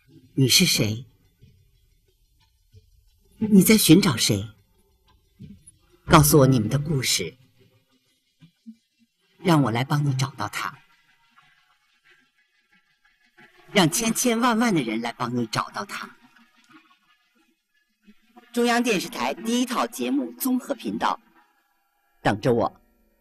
你是谁？你在寻找谁？告诉我你们的故事，让我来帮你找到他，让千千万万的人来帮你找到他。中央电视台第一套节目综合频道，等着我。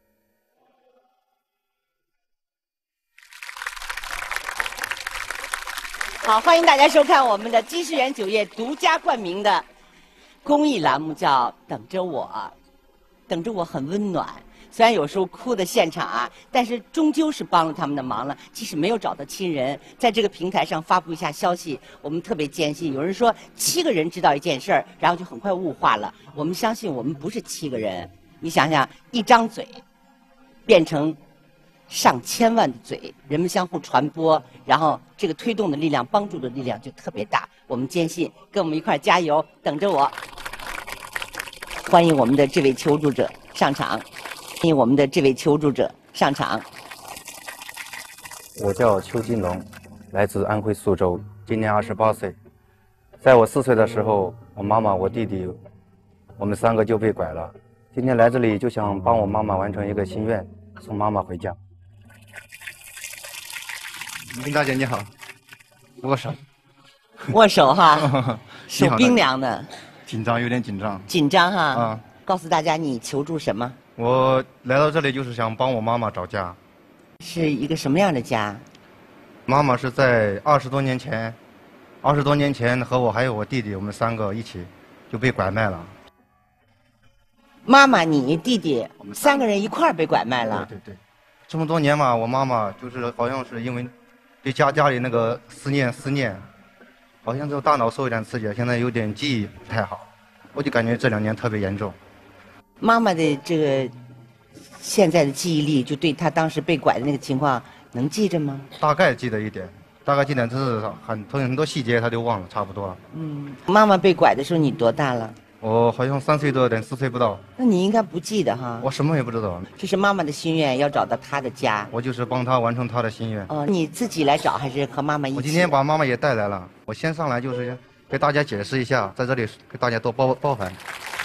好，欢迎大家收看我们的金世缘酒业独家冠名的公益栏目，叫《等着我》。等着我很温暖，虽然有时候哭的现场啊，但是终究是帮了他们的忙了。即使没有找到亲人，在这个平台上发布一下消息，我们特别坚信。有人说7个人知道一件事儿，然后就很快雾化了。我们相信我们不是7个人。你想想，一张嘴变成上千万的嘴，人们相互传播，然后这个推动的力量、帮助的力量就特别大。我们坚信，跟我们一块儿加油！等着我。欢迎我们的这位求助者上场，欢迎我们的这位求助者上场。 我叫邱金龙，来自安徽宿州，今年28岁。在我4岁的时候，我妈妈、我弟弟，我们3个就被拐了。今天来这里就想帮我妈妈完成一个心愿，送妈妈回家。 林大姐你好，握手。 握手哈，手冰凉的。 紧张，有点紧张。 紧张哈。 啊。 告诉大家你求助什么？ 我来到这里就是想帮我妈妈找家。 是一个什么样的家？ 妈妈是在20多年前和我还有我弟弟，我们3个一起就被拐卖了。 妈妈，你弟弟3个人一块儿被拐卖了。 对对对，这么多年嘛，我妈妈就是好像是因为对家里那个思念，好像这个大脑受一点刺激，现在有点记忆不太好，我就感觉这2年特别严重。 妈妈的这个现在的记忆力，就对她当时被拐的那个情况能记着吗？ 大概记得一点，就是很多细节她都忘了，差不多了。 妈妈被拐的时候你多大了？ 我好像3岁多点，4岁不到。 那你应该不记得哈。 我什么也不知道。 这是妈妈的心愿，要找到她的家。 我就是帮她完成她的心愿。 你自己来找还是和妈妈一起？ 我今天把妈妈也带来了。我先上来就是给大家解释一下，在这里给大家多包涵。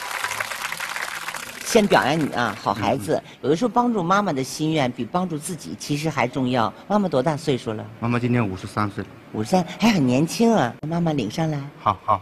先表扬你啊，好孩子。有的时候帮助妈妈的心愿比帮助自己其实还重要。妈妈多大岁数了？ 妈妈今年53岁了。 53还很年轻啊。妈妈领上来。 好。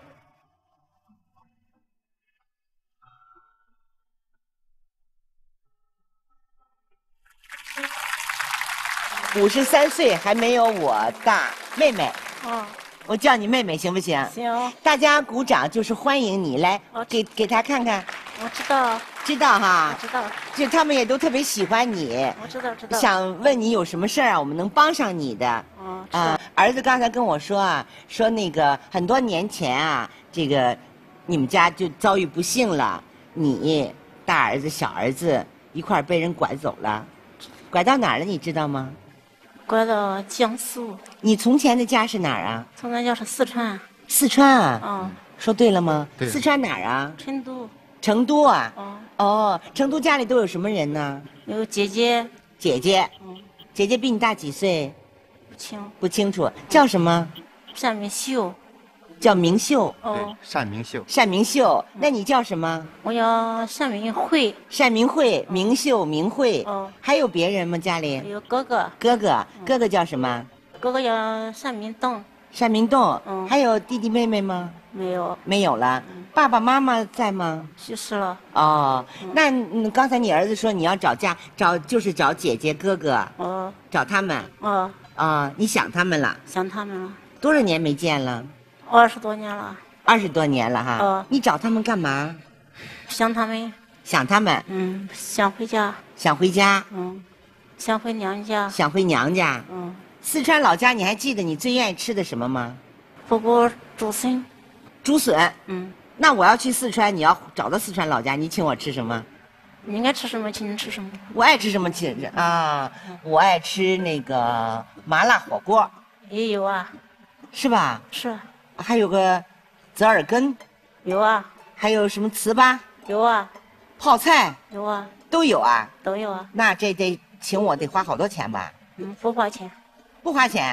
53岁还没有我大，妹妹。 哦， 我叫你妹妹行不行？ 行。 大家鼓掌就是欢迎你，来，给她看看。 我知道。 知道哈。 我知道。 就他们也都特别喜欢你。 我知道。 想问你有什么事儿啊？我们能帮上你的。儿子刚才跟我说啊，说那个很多年前啊，这个你们家就遭遇不幸了，你大儿子、小儿子一块儿被人拐走了，拐到哪儿了？你知道吗？ 拐到江苏。 你从前的家是哪儿啊？ 从前家是四川。 四川啊？说对了吗？ 对。 四川哪儿啊？ 成都。 成都啊？成都家里都有什么人呢？ 有姐姐。 姐姐比你大几岁？不清楚。叫什么？ 单明秀。 叫明秀。 对，单明秀。 那你叫什么？ 我叫单明慧。 明秀、明慧。还有别人吗？家里？ 有哥哥。 哥哥叫什么？ 哥哥叫单明栋。 单明栋。还有弟弟妹妹吗？没有了。爸爸妈妈在吗？ 去世了。 那刚才你儿子说你要找家，就是找姐姐哥哥。找他们。你想他们了？ 想他们了。 多少年没见了 ？20多年了。 20多年了哈。你找他们干嘛？ 想他们。 想他们。 想回家。 想回家。 想回娘家。 想回娘家。四川老家你还记得你最愿意吃的什么吗？ 火锅竹笋。 竹笋。那我要去四川，你要找到四川老家，你请我吃什么？ 你爱吃什么，请你吃什么。 我爱吃什么请啊？我爱吃那个麻辣火锅。 也有啊。 是吧？ 是。 还有个折耳根。 有啊。 还有什么糍粑？ 有啊。 泡菜。 有啊。 都有啊。 都有啊。 那这得请我得花好多钱吧？ 不花钱。 不花钱。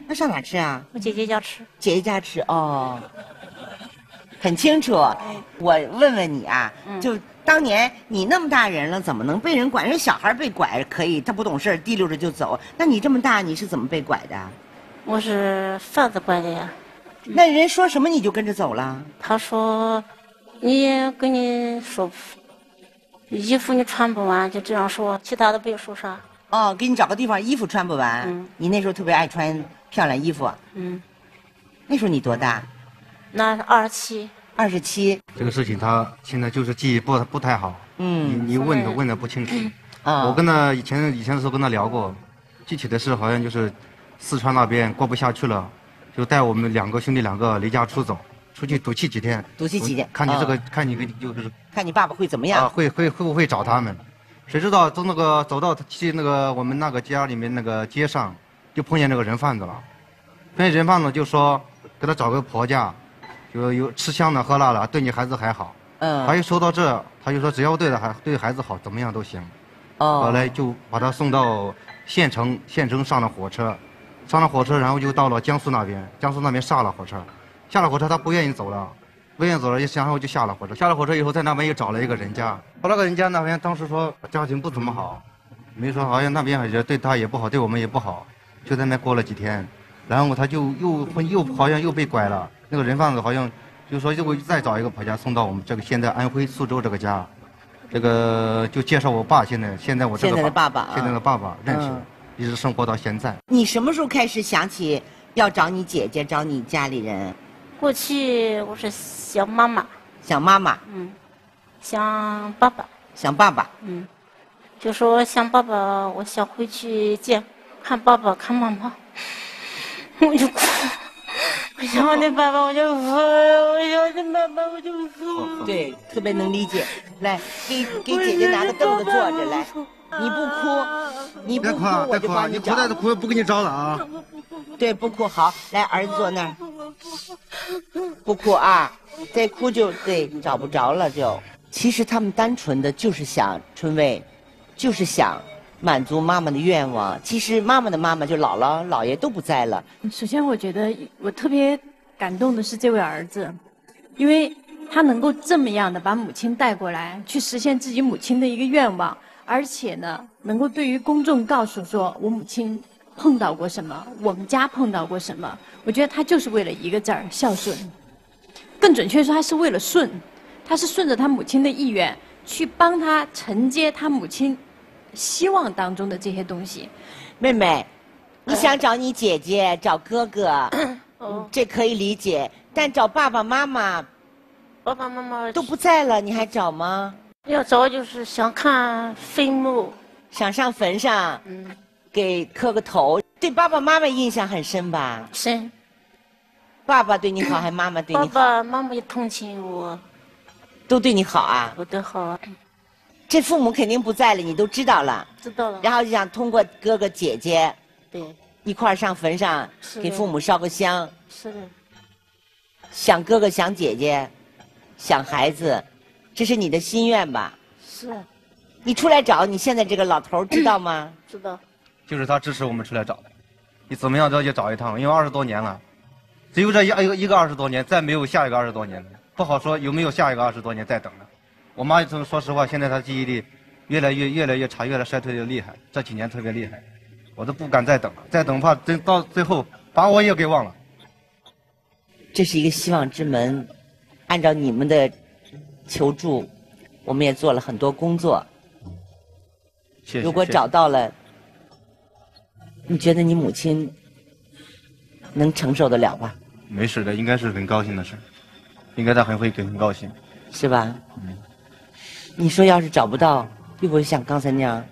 那上哪吃啊？ 我姐姐家吃。 姐姐家吃哦，很清楚。我问问你啊，就当年你那么大人了，怎么能被人拐？人小孩被拐可以，他不懂事提溜着就走。那你这么大，你是怎么被拐的？ 我是贩子拐的呀。 那人说什么你就跟着走了？ 他说，跟你说，衣服你穿不完，就这样说，其他的别说啥。 哦，给你找个地方，衣服穿不完。你那时候特别爱穿漂亮衣服。那时候你多大？ 那27。 27。 这个事情他现在就是记忆不太好。你问的不清楚。我跟他以前的时候跟他聊过，具体的事好像就是四川那边过不下去了，就带我们兄弟两个离家出走，出去赌气几天。 赌气几天？ 看你这个，看你就是看你爸爸会怎么样？ 啊，会不会找他们？谁知道走到去我们那个家里面那个街上，就碰见那个人贩子了。碰见人贩子就说给他找个婆家，就有吃香的喝辣的，对你孩子还好。他一说到这，他就说只要对孩子好，怎么样都行。后来就把他送到县城上了火车，然后就到了江苏那边下了火车，他不愿意走了，然后就下了火车。下了火车以后，在那边又找了一个人家，到那个人家那边当时说家庭不怎么好，没说好像那边也对他也不好，对我们也不好，就在那边过了几天，然后他就又好像又被拐了。那个人贩子好像就说又再找一个婆家送到我们这个现在安徽宿州这个家。这个就介绍我爸，现在我这个现在的爸爸认识，一直生活到现在。 你什么时候开始想起要找你姐姐，找你家里人？ 过去我是想妈妈。 想妈妈。 想爸爸。 想爸爸。 就说想爸爸，我想回去看爸爸看妈妈，我就哭。我想我的爸爸，我就哭；我想我的妈妈，我就哭。 对，特别能理解。来，给姐姐拿个凳子坐着来。你不哭，我就帮你找。 你哭再哭，不给你找了啊。 对，不哭好。来，儿子坐那儿。不哭啊，再哭就对找不着了就。其实他们单纯的就是想春薇，就是想满足妈妈的愿望。其实妈妈的妈妈就姥姥姥爷都不在了。 首先，我觉得我特别感动的是这位儿子，因为他能够这么样的把母亲带过来，去实现自己母亲的一个愿望，而且呢，能够对于公众告诉说我母亲碰到过什么，我们家碰到过什么。我觉得他就是为了一个字儿孝顺，更准确说，他是为了顺，他是顺着他母亲的意愿去帮他承接他母亲希望当中的这些东西。 妹妹，你想找你姐姐，找哥哥，这可以理解。但找爸爸妈妈都不在了，你还找吗？ 要找就是想看坟墓， 想上坟上，给磕个头。对爸爸妈妈印象很深吧？ 深。 爸爸对你好，还妈妈对你好？ 爸爸妈妈也同情我， 都对你好啊？ 都对好啊。 这父母肯定不在了，你都知道了。 知道了。 然后就想通过哥哥姐姐， 对， 一块儿上坟上给父母烧个香。 是的。 想哥哥，想姐姐，想孩子，这是你的心愿吧？ 是。 你出来找你现在这个老头知道吗？ 知道。 就是他支持我们出来找的。你怎么样都要去找一趟，因为20多年了，只有这一个20多年，再没有下一个20多年了，不好说有没有下一个20多年再等了。我妈说实话，现在她记忆力越来越差，越来衰退的厉害，这几年特别厉害，我都不敢再等了，再等怕真到最后把我也给忘了。 这是一个希望之门，按照你们的求助，我们也做了很多工作。 谢谢。 如果找到了，你觉得你母亲能承受得了吧？ 没事的，应该是很高兴的事，应该她会很高兴， 是吧？你说要是找不到，会不会像刚才那样？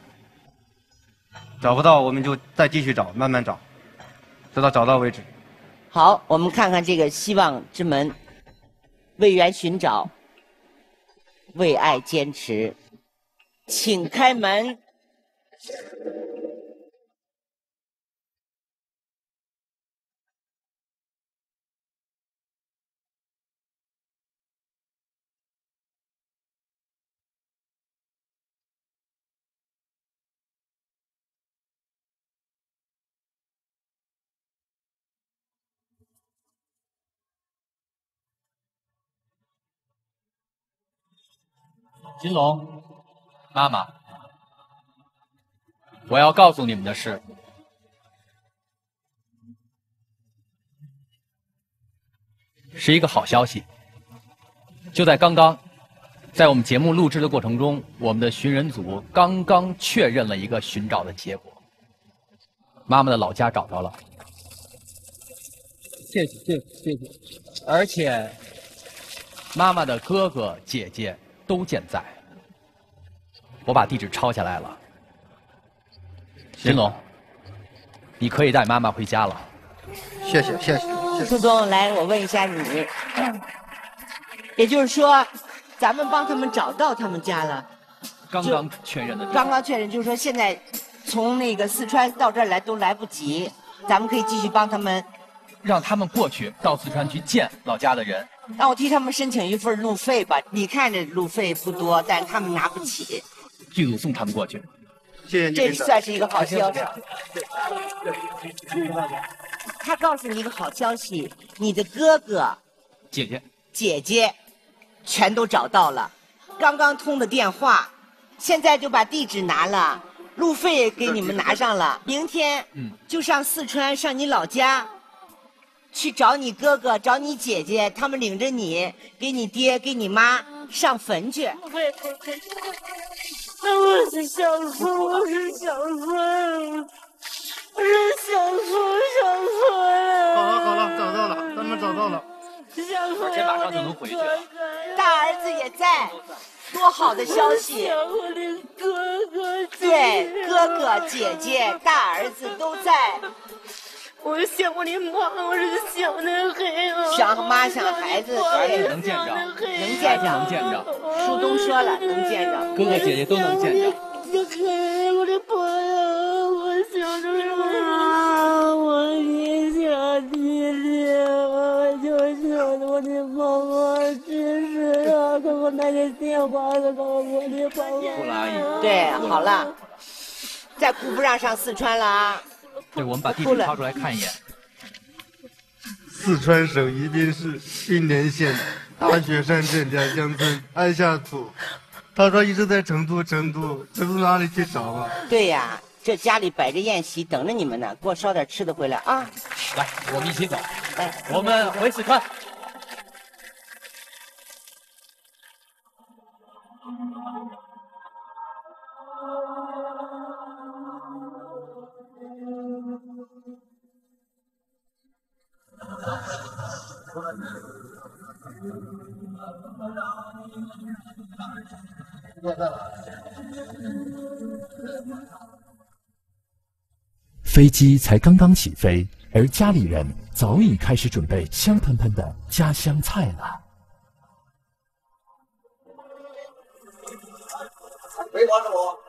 找不到我们就再继续找，慢慢找，直到找到为止。 好，我们看看这个希望之门，为缘寻找，为爱坚持，请开门。 金龙，妈妈，我要告诉你们的是，是一个好消息。就在刚刚，在我们节目录制的过程中，我们的寻人组刚刚确认了一个寻找的结果。妈妈的老家找到了，谢谢。而且，妈妈的哥哥姐姐都健在。我把地址抄下来了。金龙，你可以带妈妈回家了。 谢谢。 苏东，来，我问一下你，也就是说，咱们帮他们找到他们家了。 刚刚确认的。 刚刚确认，就是说现在从那个四川到这儿来都来不及，咱们可以继续帮他们， 让他们过去到四川去见老家的人。 让我替他们申请一份路费吧。你看这路费不多，但是他们拿不起。 剧组送他们过去。 谢谢你。 这算是一个好消息。他告诉你一个好消息，你的哥哥、姐姐全都找到了，刚刚通的电话，现在就把地址拿了，路费也给你们拿上了，明天就上四川，上你老家去找你哥哥、找你姐姐，他们领着你，给你爹、给你妈上坟去。 我是小凤，我是小凤。 好了，找到了，他们找到了。 而且马上就能回去了。 大儿子也在，多好的消息！ 我的哥哥， 对，哥哥、姐姐、大儿子都在。 我想我的妈，我是想的很。 想妈，想孩子，对， 能见着， 能见着， 能见着。 树东说了，能见着， 哥哥姐姐都能见着。 我的朋友，我想着妈，我的小弟弟，我就想着我的妈妈去世了，给我那个电话，给我的朋友。 顾了阿姨。 对，好了，再哭不让上四川了啊！ 对，我们把地址掏出来看一眼。 四川省宜宾市新年县大雪山镇两江村安下土。他说一直在成都哪里去找啊？ 对呀，这家里摆着宴席等着你们呢，给我烧点吃的回来啊！ 来，我们一起走。 来， 我们回四川。 飞机才刚刚起飞，而家里人早已开始准备香喷喷的家乡菜了。 没关注我。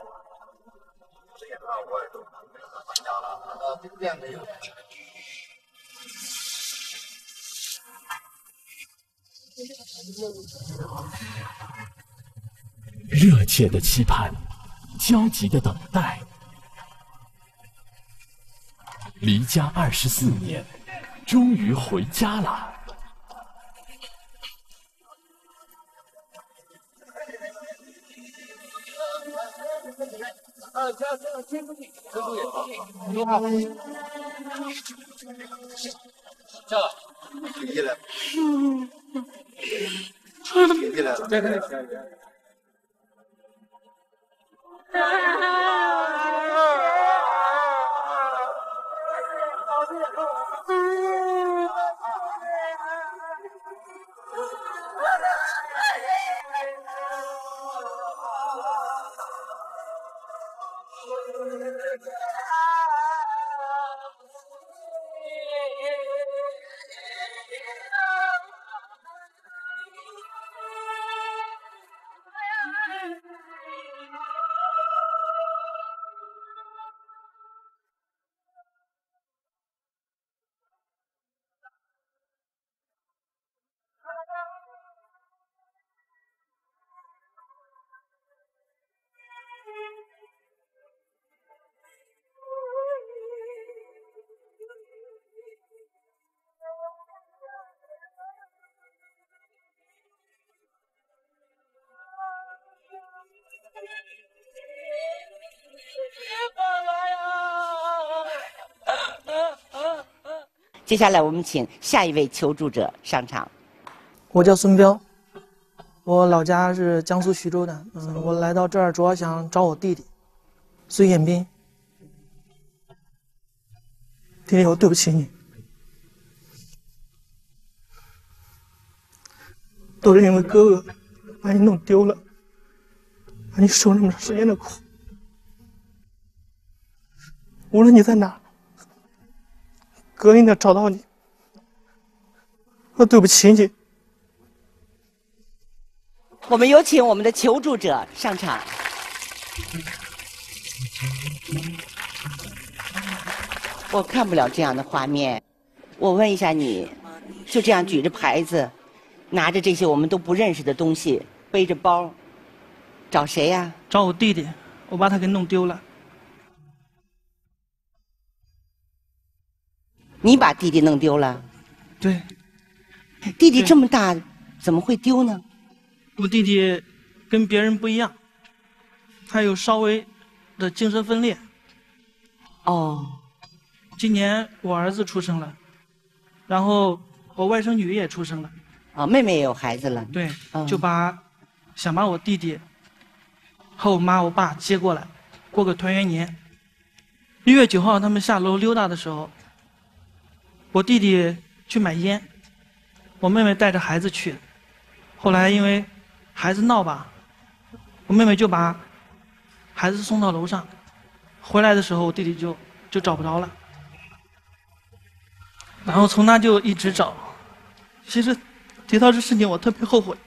热切的期盼，焦急的等待。离家24年，终于回家了。 你好，下来。 飞机来了。飞机来了。 这个。 接下来我们请下一位求助者上场。 我叫孙彪，我老家是江苏徐州的。我来到这儿主要想找我弟弟孙彦斌。弟弟，我对不起你，都是因为哥哥把你弄丢了，把你受那么长时间的苦。无论你在哪，哥应该找到你。我对不起你。 我们有请我们的求助者上场。我看不了这样的画面，我问一下你，就这样举着牌子，拿着这些我们都不认识的东西，背着包，找谁呀？ 找我弟弟，我把他给弄丢了。 你把弟弟弄丢了？ 对。 弟弟这么大，怎么会丢呢？ 我弟弟跟别人不一样，他有稍微的精神分裂。 哦。 今年我儿子出生了，然后我外甥女也出生了。 啊，妹妹也有孩子了。 对，就想把我弟弟和我妈我爸接过来，过个团圆年。1月9号他们下楼溜达的时候，我弟弟去买烟，我妹妹带着孩子去。后来因为孩子闹吧，我妹妹就把孩子送到楼上，回来的时候我弟弟就找不着了。然后从那就一直找。其实提到这事情我特别后悔。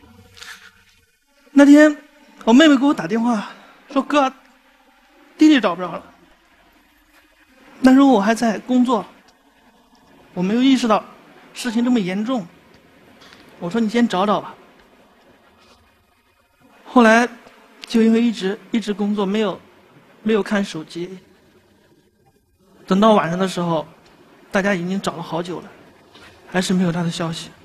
那天我妹妹给我打电话说，哥，弟弟找不着了。那时候我还在工作，我没有意识到事情这么严重。我说你先找找吧。后来就因为一直工作，没有看手机。等到晚上的时候，大家已经找了好久了，还是没有他的消息。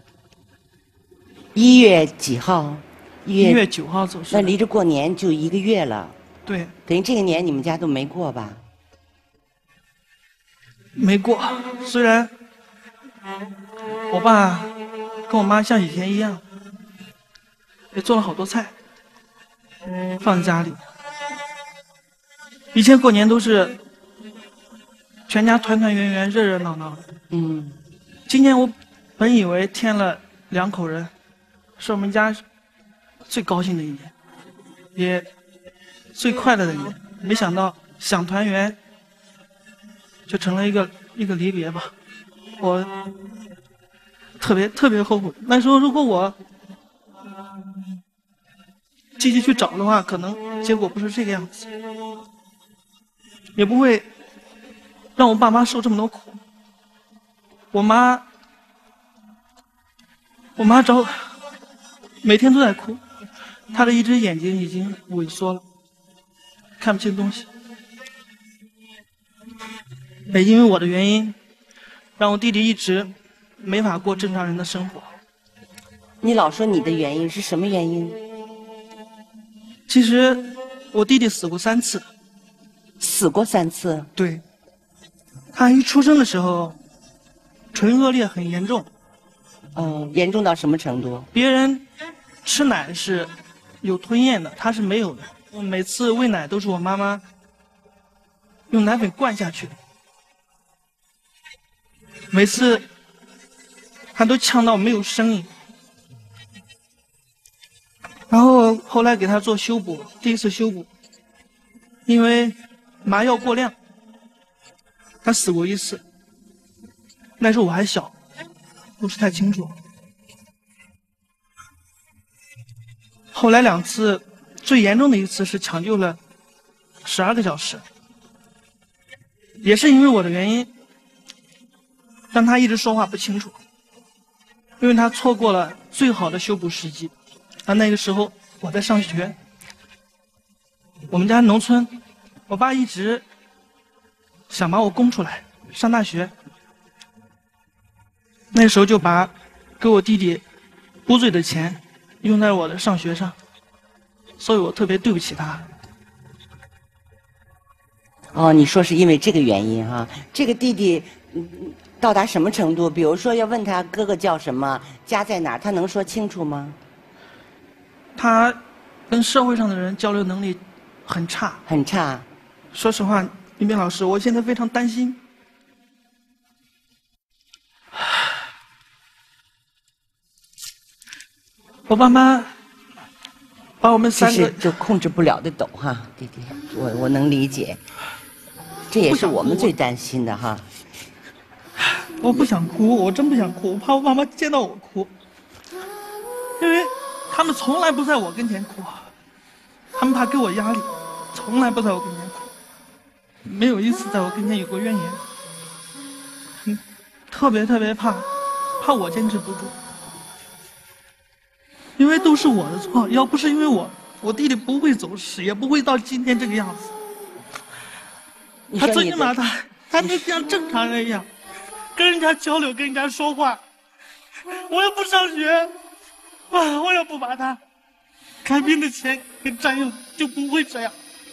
1月几号 ？1月9号走失。 那离着过年就1个月了。 对。 等于这个年你们家都没过吧？ 没过，虽然我爸跟我妈像以前一样，也做了好多菜，放在家里。以前过年都是全家团团圆圆、热热闹闹的。今年我本以为添了2口人，是我们家最高兴的一年，也最快乐的一年。没想到想团圆，就成了一个离别吧。我特别后悔。那时候如果我积极去找的话，可能结果不是这个样子，也不会让我爸妈受这么多苦。我妈每天都在哭，她的一只眼睛已经萎缩了，看不清东西。也因为我的原因，让我弟弟一直没法过正常人的生活。 你老说你的原因是什么原因？ 其实我弟弟死过3次。 死过3次？ 对。他一出生的时候，唇腭裂很严重。 严重到什么程度？ 别人吃奶是有吞咽的，他是没有的。我每次喂奶都是我妈妈用奶粉灌下去的。每次他都呛到没有声音。然后后来给他做修补，第一次修补，因为麻药过量，他死过1次。那时候我还小，不是太清楚。后来2次，最严重的一次是抢救了12个小时，也是因为我的原因，让他一直说话不清楚，因为他错过了最好的修补时机。那个时候我在上学，我们家农村，我爸一直想把我供出来上大学。那时候就把给我弟弟补嘴的钱用在我的上学上，所以我特别对不起他。 哦，你说是因为这个原因哈？这个弟弟到达什么程度？比如说要问他哥哥叫什么，家在哪儿，他能说清楚吗？ 他跟社会上的人交流能力很差， 很差。 说实话，林斌老师，我现在非常担心。我爸妈把我们三个就控制不了的抖哈，弟弟，我能理解，这也是我们最担心的哈。 我不想哭，我真不想哭，我怕我爸妈见到我哭，因为他们从来不在我跟前哭，他们怕给我压力，从来不在我跟前哭，没有一次在我跟前有过怨言，特别怕我坚持不住。因为都是我的错，要不是因为我弟弟不会走失，也不会到今天这个样子。他最起码他能像正常人一样，跟人家交流，跟人家说话。我也不上学，我也不把他看病的钱给占用，就不会这样。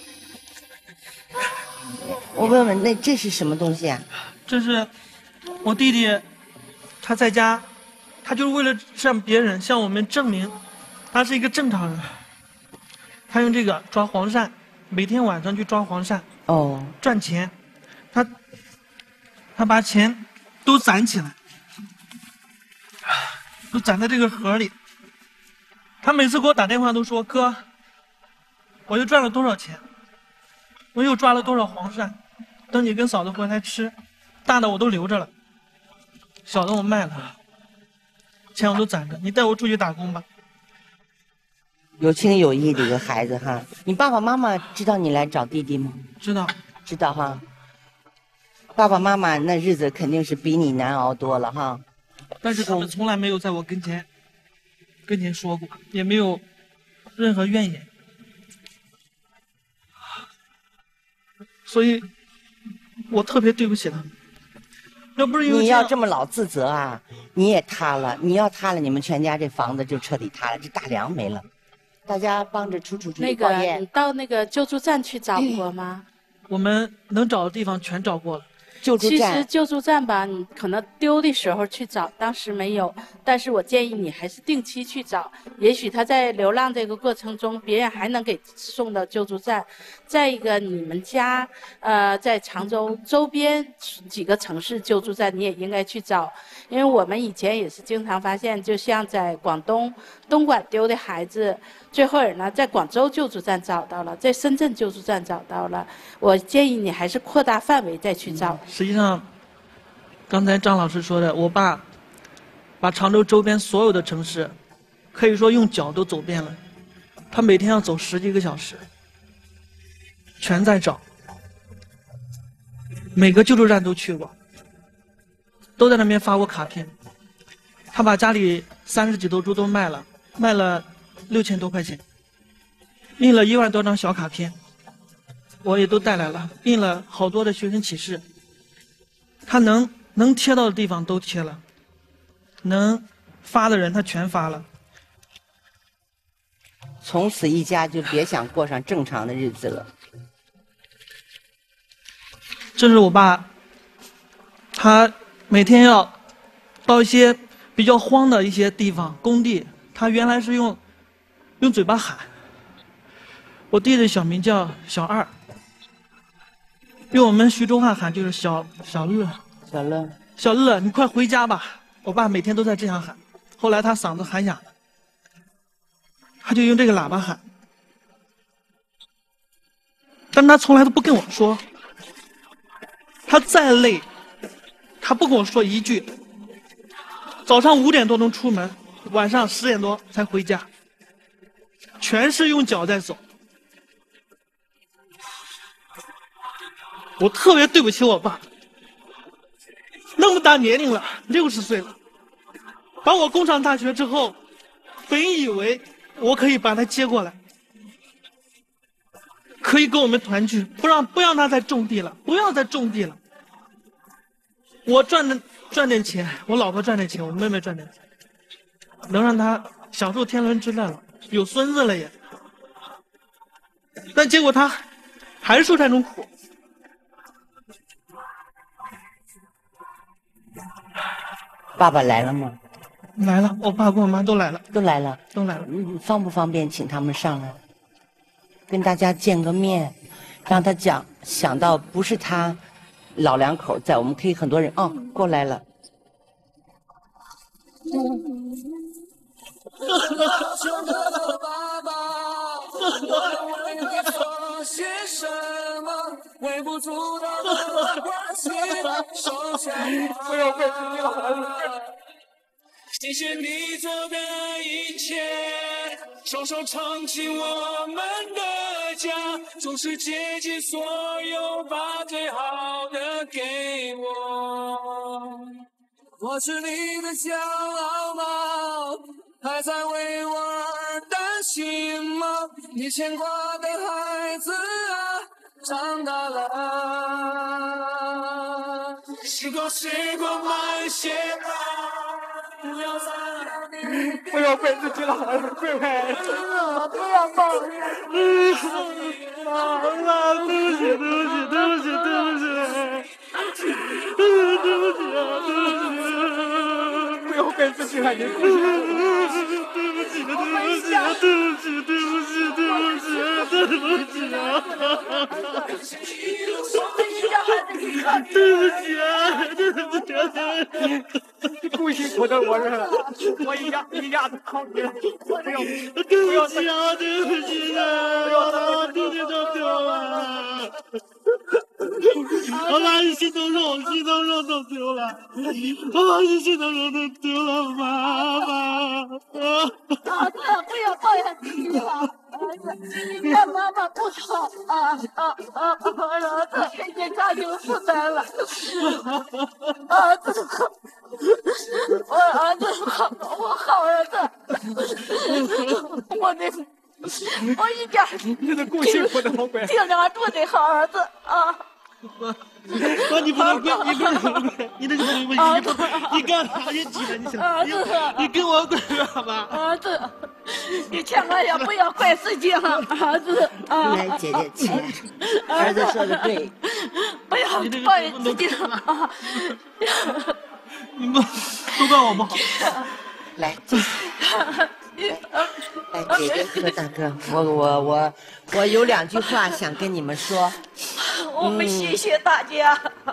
我问问，那这是什么东西啊？ 这是我弟弟，他在家。他就是为了向别人、向我们证明，他是一个正常人。他用这个抓黄鳝，每天晚上去抓黄鳝，赚钱。他把钱都攒起来，都攒在这个盒里。他每次给我打电话都说：“哥，我又赚了多少钱？我又抓了多少黄鳝？等你跟嫂子回来吃，大的我都留着了，小的我卖了。”钱我都攒着，你带我出去打工吧。 有情有义的一个孩子哈。你爸爸妈妈知道你来找弟弟吗？ 知道， 知道哈。爸爸妈妈那日子肯定是比你难熬多了哈。 但是他们从来没有在我跟前说过，也没有任何怨言，所以我特别对不起他们。要不是因为你要这么老自责啊，你也塌了。你要塌了，你们全家这房子就彻底塌了，这大梁没了。大家帮着出去那个，你到那个救助站去找过吗？ 我们能找的地方全找过了。 其实救助站吧，你可能丢的时候去找，当时没有。但是我建议你还是定期去找，也许他在流浪这个过程中，别人还能给送到救助站。再一个，你们家在常州周边几个城市救助站，你也应该去找，因为我们以前也是经常发现，就像在广东东莞丢的孩子，最后呢在广州救助站找到了，在深圳救助站找到了。我建议你还是扩大范围再去找。 实际上，刚才张老师说的，我爸把常州周边所有的城市，可以说用脚都走遍了。他每天要走10几个小时，全在找。每个救助站都去过，都在那边发过卡片。他把家里30几头猪都卖了，卖了6000多块钱，印了1万多张小卡片，我也都带来了，印了好多的学生启事。他能贴到的地方都贴了，能发的人他全发了。 从此一家就别想过上正常的日子了。 这是我爸，他每天要到一些比较荒的一些地方工地，他原来是用嘴巴喊。我弟的小名叫小二，用我们徐州话喊就是小乐，小乐，你快回家吧。我爸每天都在这样喊，后来他嗓子喊哑了，他就用这个喇叭喊，但他从来都不跟我说，他再累，他不跟我说一句。早上5点多钟出门，晚上10点多才回家，全是用脚在走。我特别对不起我爸，那么大年龄了，60岁了，把我供上大学之后，本以为我可以把他接过来，可以跟我们团聚，不让他再种地了，不要再种地了。我赚点钱，我老婆赚点钱，我妹妹赚点钱，能让他享受天伦之乐了，有孙子了也。但结果他还是受这种苦。 爸爸来了吗？ 来了，我爸跟我妈都来了。 都来了。 都来了。 方不方便请他们上来，跟大家见个面，让他想到不是他老两口在，我们可以很多人哦过来了。 微不足道的关系，手牵不要被自己的孩子。谢谢你做的一切，双手撑起我们的家，总是竭尽所有，把最好的给我。我是你的骄傲吗？还在为我而担心吗？你牵挂的孩子啊，长大了。时光慢些吧，不要被自己的孩子背叛。不要抱怨。妈，对不起，不要被自己孩子背叛。对不起啊！你不辛苦的我是，我一下子靠你了，不要，对不起啊，对不起啊，弟弟都丢了，我把你心头肉都丢了，我把你心头肉都丢了，妈妈。 儿子，不要抱怨自己了，你看妈妈不好儿子，天天家庭负担了，儿子。我儿子好，我好儿子，我一点你的够辛苦的，好乖， 尽量做的好儿子啊。 妈，你不能跪，你跟我跪，你那个不行，你干啥？你起来，你想， 儿子， 你跟我跪干嘛？ 儿子，你千万也不要怪自己了，儿子啊。 来，姐姐起来，儿子说的对， 不要抱怨自己了啊。 你们都怪我不好。 来，来，姐姐和大哥，我有2句话想跟你们说。 我们谢谢大家。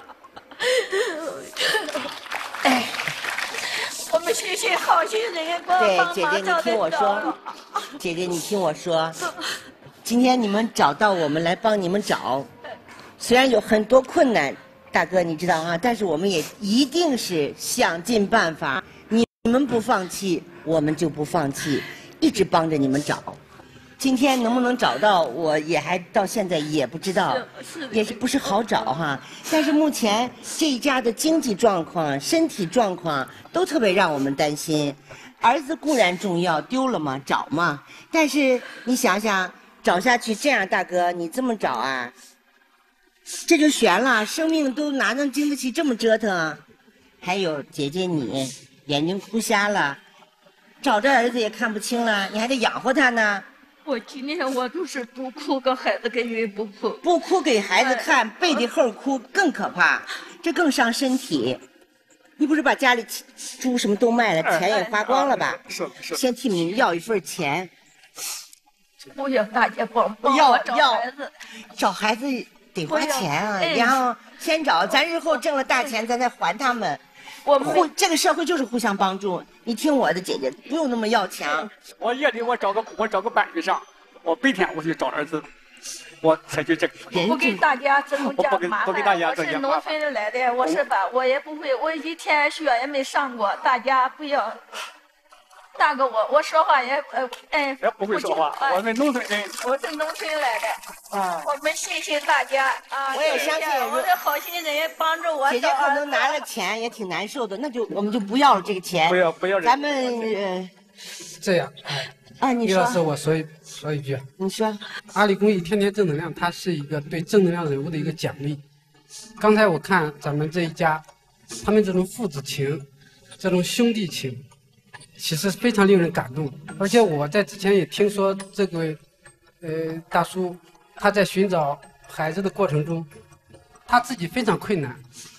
我们谢谢好心人帮忙对，姐姐你听我说，姐姐你听我说，今天你们找到我们来帮你们找，虽然有很多困难。大哥，你知道啊，但是我们也一定是想尽办法。你们不放弃，我们就不放弃，一直帮着你们找。今天能不能找到，我也还到现在也不知道，也是不是好找哈。但是目前这一家的经济状况、身体状况都特别让我们担心。儿子固然重要，丢了嘛，找嘛。但是你想想，找下去这样，大哥，你这么找啊？这就悬了，生命都哪能经得起这么折腾？还有姐姐你眼睛哭瞎了，找着儿子也看不清了，你还得养活他呢。 我今天我就是不哭给孩子给孕不哭， 不哭给孩子看，背地后哭更可怕，这更伤身体。你不是把家里猪什么都卖了，钱也花光了吧？ 是。 先替你们要一份钱。 不要大家帮要我找孩子， 找孩子。得花钱啊，然后先找，咱日后挣了大钱，咱再还他们。这个社会就是互相帮助。你听我的，姐姐，不用那么要强。 我夜里我找个班去上，我白天我去找儿子，我采取这个。 不给大家增加麻烦。 我是农村来的，我是吧？我也不会，我一天学也没上过，大家不要。大哥，我说话也不会说话，我是农村人， 我是农村来的，我们谢谢大家啊！ 我也相信我的好心人帮助我。 姐姐可能拿了钱也挺难受的，那就我们就不要了这个钱， 不要。 咱们这样， 你说， 李老师，我说一句， 你说， 阿里公益天天正能量，它是一个对正能量人物的一个奖励。刚才我看咱们这一家，他们这种父子情，这种兄弟情。其实非常令人感动，而且我在之前也听说这个，大叔他在寻找孩子的过程中，他自己非常困难，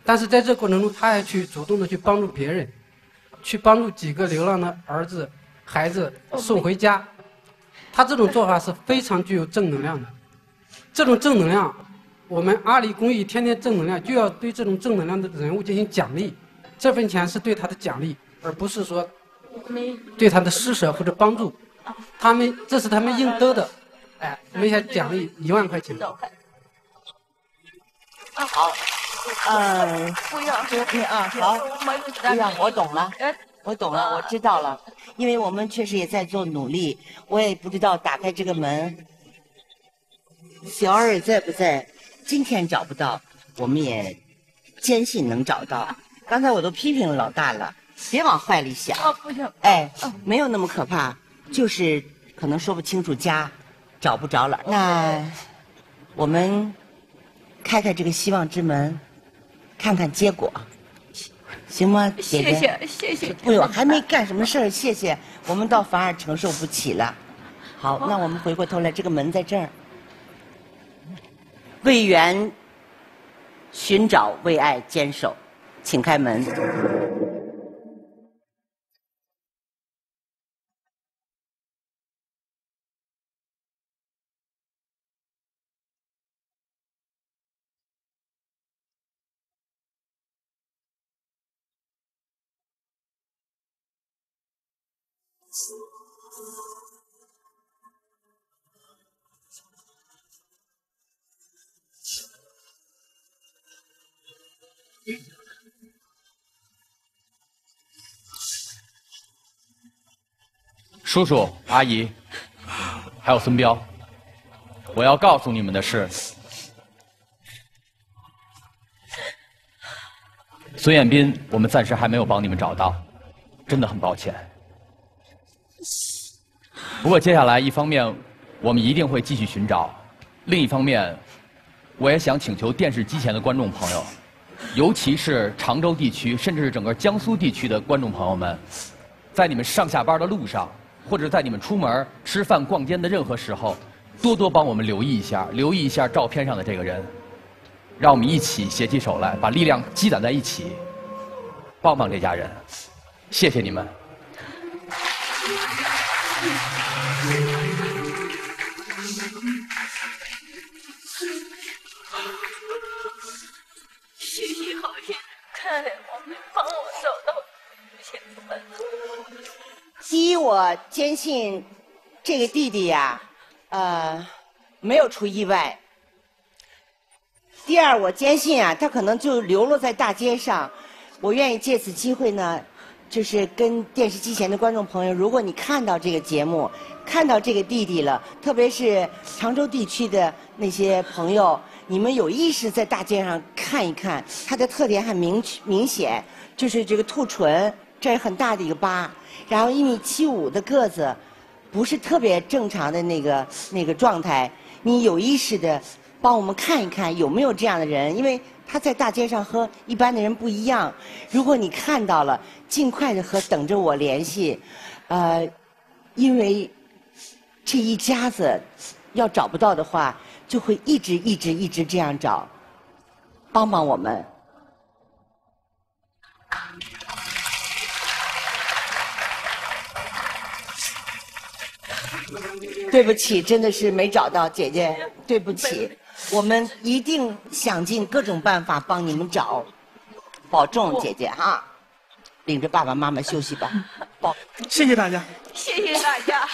但是在这过程中，他还去主动的去帮助别人，去帮助几个流浪的孩子送回家。他这种做法是非常具有正能量的。这种正能量，我们阿里公益天天正能量，就要对这种正能量的人物进行奖励。这份钱是对他的奖励，而不是说对他的施舍或者帮助。这是他们应得的。哎，没想奖励1万块钱。 好， 不要， 好，不要，我懂了，我知道了，因为我们确实也在做努力，我也不知道打开这个门，小二在不在？今天找不到，我们也坚信能找到。刚才我都批评了老大了，别往坏里想。 不行。 哎，没有那么可怕，就是可能说不清楚家，找不着了。那我们开开这个希望之门，看看结果，行吗，姐姐？ 谢谢。 不用，还没干什么事儿，谢谢，我们倒反而承受不起了。好，那我们回过头来，这个门在这儿。为缘寻找，为爱坚守，请开门。 叔叔、阿姨，还有孙彪，我要告诉你们的是，孙彦斌，我们暂时还没有帮你们找到，真的很抱歉。不过接下来，一方面我们一定会继续寻找，另一方面，我也想请求电视机前的观众朋友，尤其是常州地区，甚至是整个江苏地区的观众朋友们，在你们上下班的路上，或者在你们出门吃饭、逛街的任何时候，多多帮我们留意一下照片上的这个人，让我们一起携起手来，把力量积攒在一起，帮帮这家人。谢谢你们。 谢谢好心人，看来我们帮我找到亲们。 第一，我坚信这个弟弟呀，没有出意外。第二，我坚信啊，他可能就流落在大街上。我愿意借此机会呢，就是跟电视机前的观众朋友，如果你看到这个节目，看到这个弟弟了，特别是常州地区的那些朋友，你们有意识在大街上看一看，他的特点很明显，就是这个兔唇，这是很大的一个疤，然后1.75米的个子，不是特别正常的那个状态。你有意识的帮我们看一看有没有这样的人，因为他在大街上和一般的人不一样。如果你看到了，尽快的和等着我联系，因为这一家子要找不到的话，就会一直这样找，帮帮我们。对不起，真的是没找到，姐姐，对不起，我们一定想尽各种办法帮你们找，保重，姐姐哈，领着爸爸妈妈休息吧， 谢谢大家， 谢谢大家。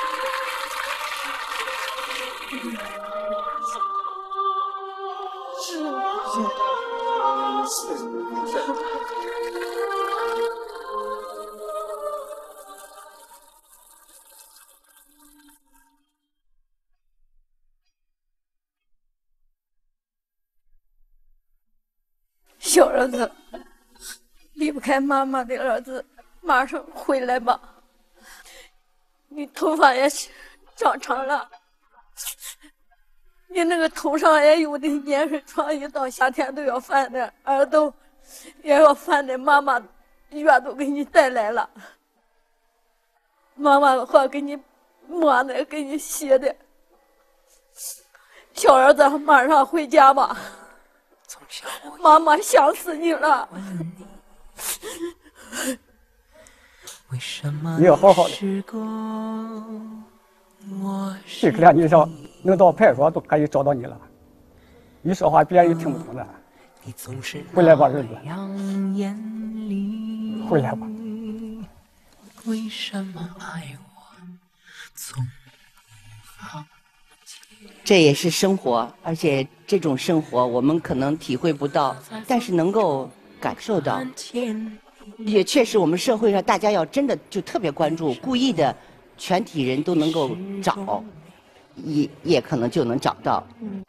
小儿子，离不开妈妈的儿子，马上回来吧。你头发也长长了，你那个头上也有的盐水疮，一到夏天都要犯的，耳朵也要犯的，妈妈药都给你带来了。妈妈的话给你抹的，给你洗的。小儿子，马上回家吧。 妈妈想死你了。 你要好好的。这2年上能到派出所都可以找到你了。你说话别人也听不懂的。回来吧，儿子。回来吧。 为什么爱我总这也是生活，而且这种生活我们可能体会不到，但是能够感受到。也确实，我们社会上大家要真的就特别关注，故意的，全体人都能够找，也可能就能找到。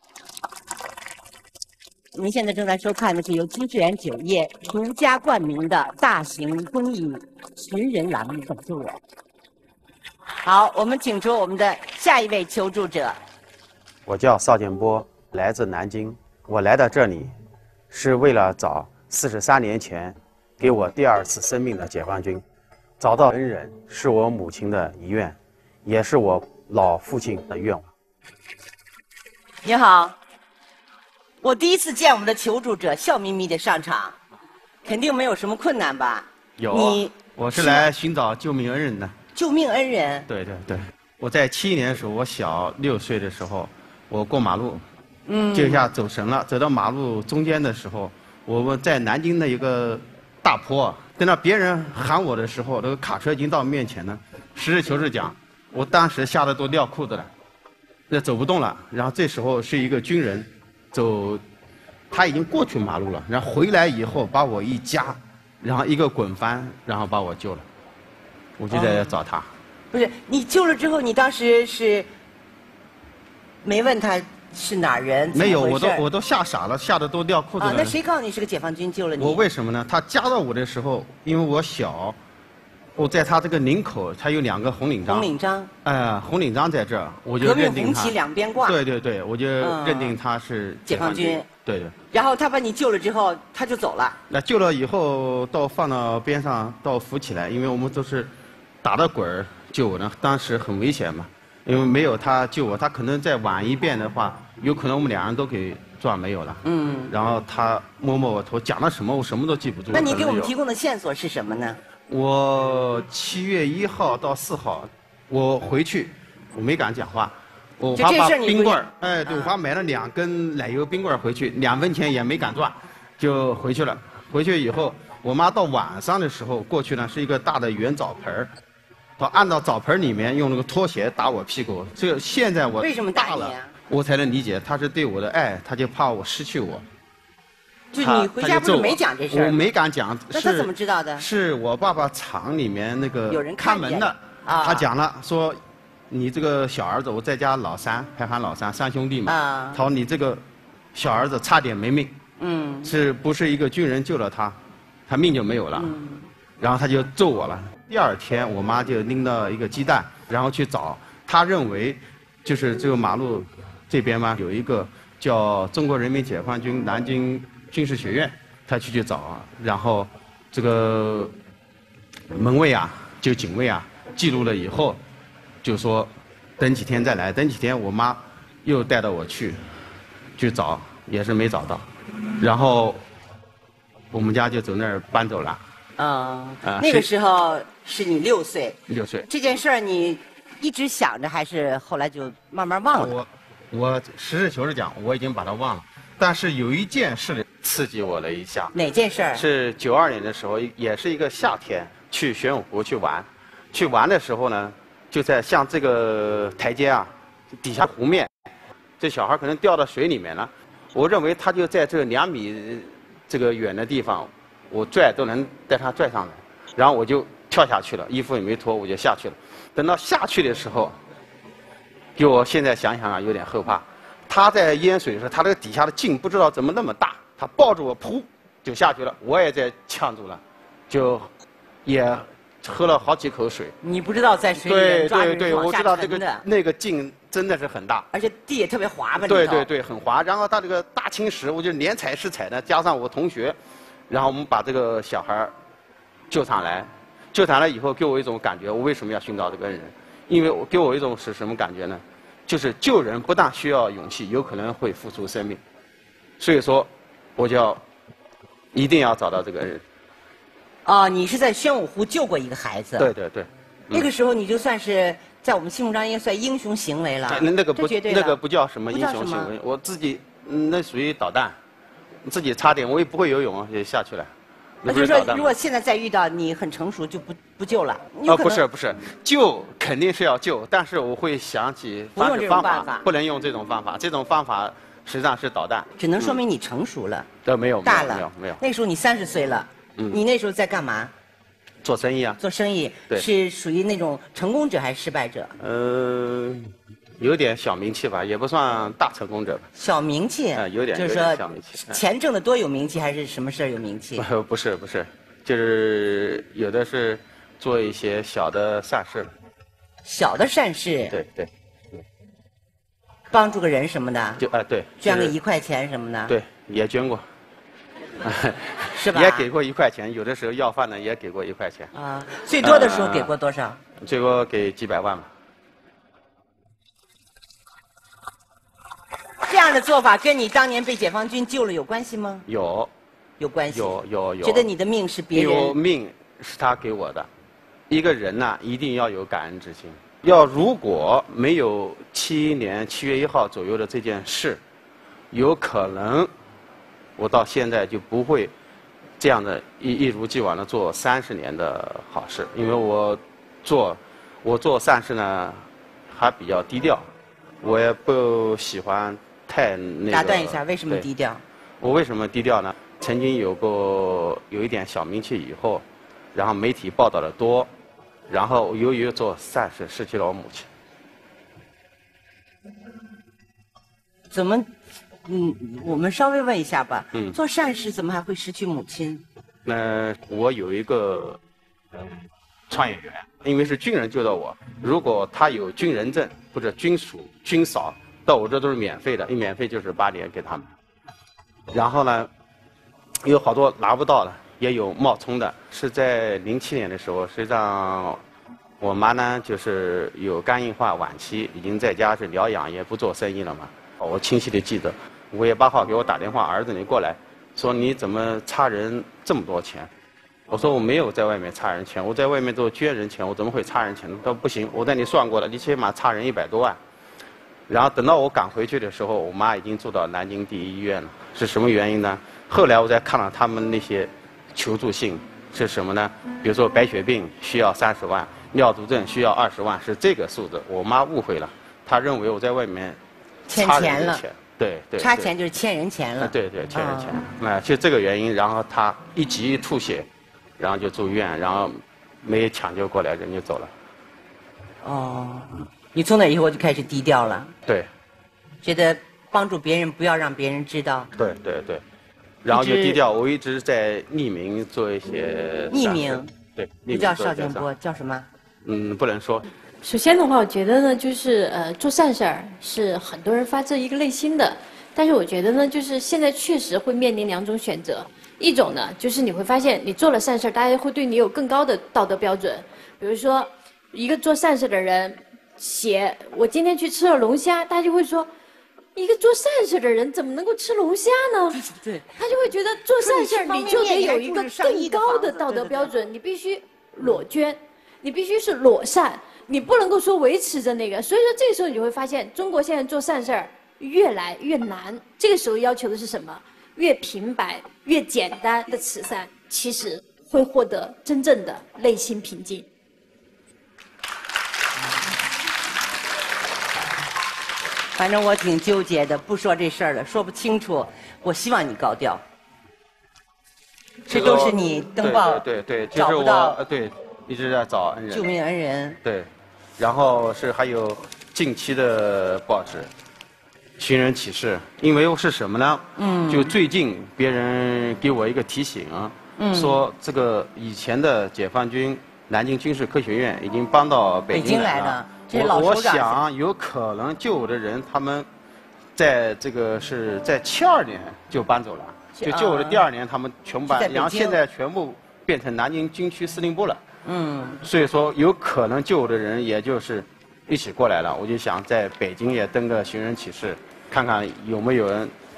您现在正在收看的是由金世缘酒业独家冠名的大型公益寻人栏目《等着我》。好，我们请出我们的下一位求助者。 我叫邵建波，来自南京。我来到这里是为了找43年前给我第2次生命的解放军。找到恩人是我母亲的遗愿，也是我老父亲的愿望。 你好，我第一次见我们的求助者笑眯眯的上场，肯定没有什么困难吧？ 有，我是来寻找救命恩人的。 救命恩人？ 对对对，我在71年的时候，我小6岁的时候，我过马路，就一下走神了，走到马路中间的时候，我在南京的一个大坡，等到别人喊我的时候，那个卡车已经到面前了。实事求是讲，我当时吓得都尿裤子了，那走不动了。然后这时候是一个军人走，他已经过去马路了，然后回来以后把我一夹，然后一个滚翻，然后把我救了。我就在找他。 不是你救了之后，你当时是没问他是哪儿人？ 没有，我都吓傻了，吓得都尿裤子了。 那谁告诉你是个解放军救了你？ 我为什么呢？他夹到我的时候，因为我小，我在他这个领口，他有2个红领章。 红领章。 红领章在这儿，我就认定他。 革命红旗两边挂。 对对对，我就认定他是解放军。 对对。 然后他把你救了之后，他就走了。 那救了以后，到放到边上，到扶起来，因为我们都是打着滚儿救我呢，当时很危险嘛。因为没有他救我，他可能再晚一遍的话，有可能我们2人都给撞没有了。然后他摸摸我头，讲了什么我什么都记不住。 那你给我们提供的线索是什么呢？ 我7月1号到4号，我回去，我没敢讲话。我爸把冰棍儿，对，我爸买了2根奶油冰棍儿回去，2分钱也没敢赚，就回去了。回去以后，我妈到晚上的时候过去呢，是一个大的圆澡盆儿。他按到澡盆里面用那个拖鞋打我屁股，这个现在我为什么打你？ 我才能理解，他是对我的爱，他就怕我失去我。 就你回家不是没讲这事儿？ 我没敢讲。 那他怎么知道的？ 是我爸爸厂里面那个有人看门的，他讲了说，你这个小儿子，我在家老3，排行老3兄弟嘛。他说你这个小儿子差点没命。是不是一个军人救了他，他命就没有了。然后他就揍我了。第2天，我妈就拎到一个鸡蛋，然后去找。她认为，就是这个马路这边嘛，有一个叫中国人民解放军南京军事学院，她去找。然后这个门卫啊，就警卫啊，记录了以后，就说等几天再来。等几天，我妈又带着我去找，也是没找到。然后我们家就从那儿搬走了。 那个时候是你6岁。 6岁。 这件事儿你一直想着，还是后来就慢慢忘了？ 我实事求是讲，我已经把它忘了。但是有一件事刺激我了一下。 哪件事儿？ 是92年的时候，也是一个夏天，去玄武湖去玩。去玩的时候呢，就在像这个台阶啊底下湖面，这小孩可能掉到水里面了。我认为他就在这2米这个远的地方。我拽都能带他拽上来，然后我就跳下去了，衣服也没脱，我就下去了。等到下去的时候，给我现在想想啊，有点后怕。他在淹水的时候，他这个底下的劲不知道怎么那么大，他抱住我，噗就下去了，我也在呛住了，就也喝了好几口水。 你不知道在水里抓着对，我知道这个那个劲真的是很大， 而且地也特别滑吧？ 对，很滑。然后他这个大青石，我就连踩是踩的，加上我同学。然后我们把这个小孩救上来，救上来以后给我一种感觉，我为什么要寻找这个恩人？因为给我一种是什么感觉呢？就是救人不但需要勇气，有可能会付出生命。所以说， 我就要一定要找到这个人。 哦，你是在宣武湖救过一个孩子？ 对对对。 那个时候你就算是在我们心目中应该算英雄行为了。 那个不，那个不不叫什么英雄行为，我自己那属于捣蛋，自己差点我也不会游泳也下去了。 那就是说，如果现在再遇到你很成熟，就不救了。哦， 不是，救肯定是要救，但是我会想起不用这种办法， 不能用这种方法，这种方法实际上是捣蛋。 只能说明你成熟了。 没有， 大了， 没有。 那时候你30岁了，你那时候在干嘛？ 做生意啊。 做生意是属于那种成功者还是失败者？ 有点小名气吧，也不算大成功者吧。 小名气， 有点就是说钱挣得多有名气，还是什么事儿有名气？ 不是，就是有的是做一些小的善事。 小的善事。 对。 帮助个人什么的。 对。 捐个1块钱什么的。 对，也捐过。 是吧？ 也给过1块钱，有的时候要饭呢也给过1块钱。 啊，最多的时候给过多少？ 最多给几百万吧。 这样的做法跟你当年被解放军救了有关系吗？ 有关系。 有。 觉得你的命是别人。 有命是他给我的。一个人呢，一定要有感恩之心。如果没有7年7月1号左右的这件事，有可能我到现在就不会这样的一如既往的做30年的好事，因为我做善事呢还比较低调，我也不喜欢太那个。 打断一下，为什么低调？ 我为什么低调呢？曾经有一点小名气以后，然后媒体报道的多，然后由于做善事失去了我母亲。 怎么？我们稍微问一下吧。做善事怎么还会失去母亲？ 我有一个创业员，因为是军人救到我，如果他有军人证或者军属军嫂，到我这都是免费的，一免费就是8年给他们。然后呢，有好多拿不到的，也有冒充的。是在07年的时候，实际上我妈呢就是有肝硬化晚期，已经在家是疗养，也不做生意了嘛。我清晰的记得5月8号给我打电话，儿子你过来，说你怎么差人这么多钱？我说我没有在外面差人钱，我在外面都捐人钱，我怎么会差人钱呢？他说不行，我带你算过了，你起码差人100多万。然后等到我赶回去的时候，我妈已经住到南京第一医院了。是什么原因呢？后来我才看到他们那些求助信是什么呢？比如说白血病需要30万，尿毒症需要20万，是这个数字。我妈误会了，她认为我在外面欠钱了。 对， 差钱就是欠人钱了。 对，欠人钱。就这个原因，然后她一急吐血，然后就住院，然后没抢救过来，人就走了。 哦，你从那以后就开始低调了。 对。 觉得帮助别人不要让别人知道。 对，然后就低调。我一直在匿名做一些。 匿名。 对。 不叫邵建波，叫什么？ 不能说。 首先的话，我觉得呢，就是做善事儿是很多人发自一个内心的，但是我觉得呢，就是现在确实会面临2种选择，一种呢，就是你会发现你做了善事儿，大家会对你有更高的道德标准，比如说一个做善事的人写我今天去吃了龙虾，大家就会说，一个做善事的人怎么能够吃龙虾呢？ 对， 他就会觉得做善事你就得有一个更高的道德标准，你必须裸捐，你必须是裸善。你不能够说维持着那个，所以说这个时候你就会发现，中国现在做善事儿越来越难。这个时候要求的是什么？越平白、越简单的慈善，其实会获得真正的内心平静。 反正我挺纠结的，不说这事儿了，说不清楚。我希望你高调。这都是你登报对， 找不到一直在找恩人。 救命恩人。 对。然后还有近期的报纸，寻人启事，因为是什么呢？就最近别人给我一个提醒，说这个以前的解放军南京军事科学院已经搬到北京来了。我想有可能救我的人，他们在这个是在72年就搬走了，就救我的第2年他们全搬，然后现在全部变成南京军区司令部了。所以说有可能救我的人也就是一起过来了，我就想在北京也登个寻人启事，看看有没有人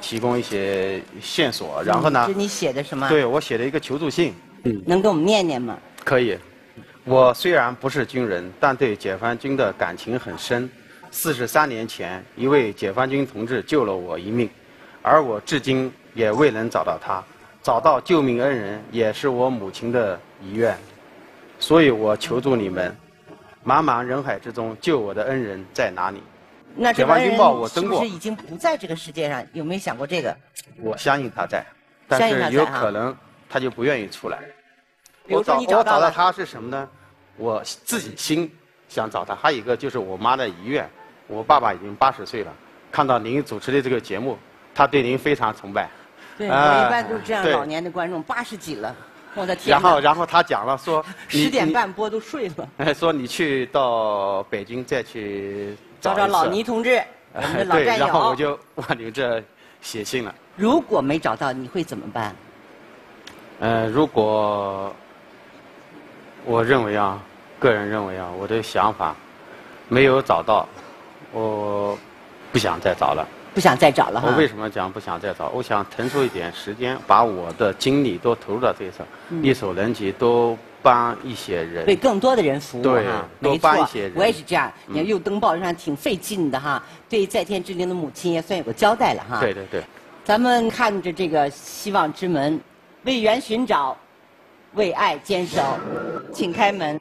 提供一些线索。然后呢？ 是你写的什么？ 对，我写了一个求助信。 能给我们念念吗？ 可以。我虽然不是军人，但对解放军的感情很深。43年前，一位解放军同志救了我一命，而我至今也未能找到他。找到救命恩人，也是我母亲的遗愿。所以我求助你们，茫茫人海之中，救我的恩人在哪里？ 那解放军报我登过， 是不是已经不在这个世界上？有没有想过这个？ 我相信他在，但是有可能他就不愿意出来。 比如说你找到他是什么呢？我自己心想找他，还有一个就是我妈的遗愿。我爸爸已经80岁了，看到您主持的这个节目，他对您非常崇拜。 对，我一般都是这样，老年的观众80几了，我的天！ 然后他讲了说 ，10点半播都睡了。 说你去到北京再去找老倪同志，我们的老战友。 然后我就往你这写信了。 如果没找到，你会怎么办？ 如果我认为啊，个人认为啊，我的想法没有找到，我不想再找了。 不想再找了哈。 我为什么讲不想再找？我想腾出一点时间，把我的精力都投入到这事，力所能及，多帮一些人， 为更多的人服务对哈。 多帮一些人。 我也是这样，你看又登报纸上挺费劲的哈，对在天之灵的母亲也算有个交代了哈。 对对对。 咱们看着这个希望之门，为缘寻找，为爱坚守，请开门。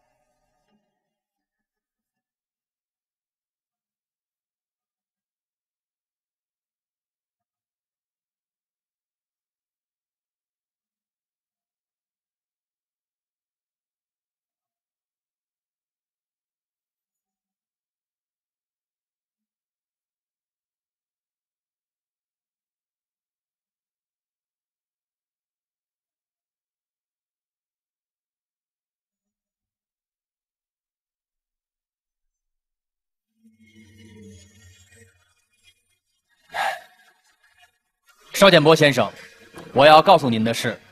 邵建波先生，我要告诉您的是，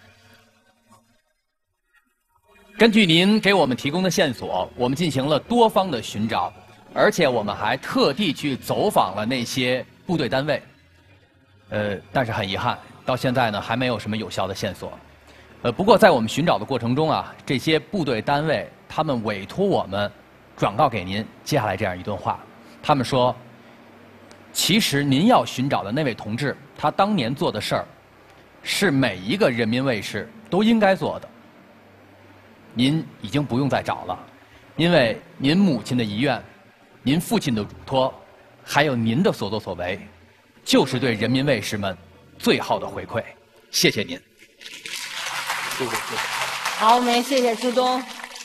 根据您给我们提供的线索，我们进行了多方的寻找，而且我们还特地去走访了那些部队单位。但是很遗憾，到现在呢还没有什么有效的线索。不过在我们寻找的过程中啊，这些部队单位他们委托我们转告给您接下来这样一段话，他们说，其实您要寻找的那位同志，他当年做的事儿，是每一个人民卫士都应该做的。您已经不用再找了，因为您母亲的遗愿，您父亲的嘱托，还有您的所作所为，就是对人民卫士们最好的回馈。谢谢您。 谢谢。 好，我们谢谢舒东。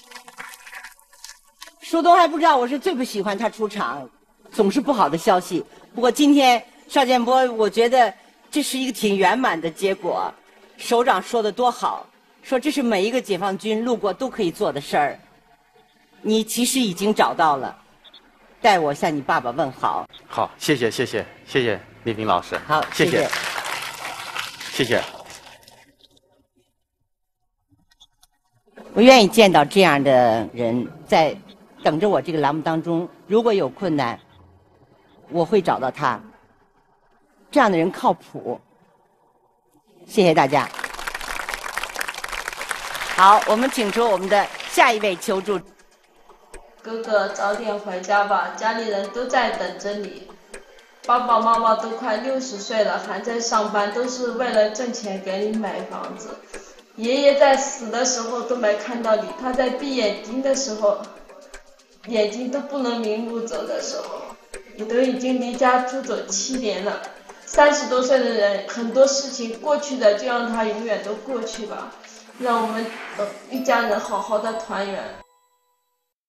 舒东还不知道我是最不喜欢他出场，总是不好的消息。不过今天邵建波，我觉得这是一个挺圆满的结果。首长说的多好，说这是每一个解放军路过都可以做的事儿。你其实已经找到了，代我向你爸爸问好。 好，谢谢谢谢谢谢丽萍老师。 好， 谢谢谢谢。 我愿意见到这样的人，在等着我这个栏目当中，如果有困难，我会找到他。这样的人靠谱。谢谢大家。好，我们请出我们的下一位求助。 哥哥，早点回家吧，家里人都在等着你。爸爸妈妈都快60岁了，还在上班，都是为了挣钱给你买房子。爷爷在死的时候都没看到你，他在闭眼睛的时候，眼睛都不能明目走的时候，你都已经离家出走7年了。30多岁的人，很多事情过去的就让它永远都过去吧，让我们一家人好好的团圆。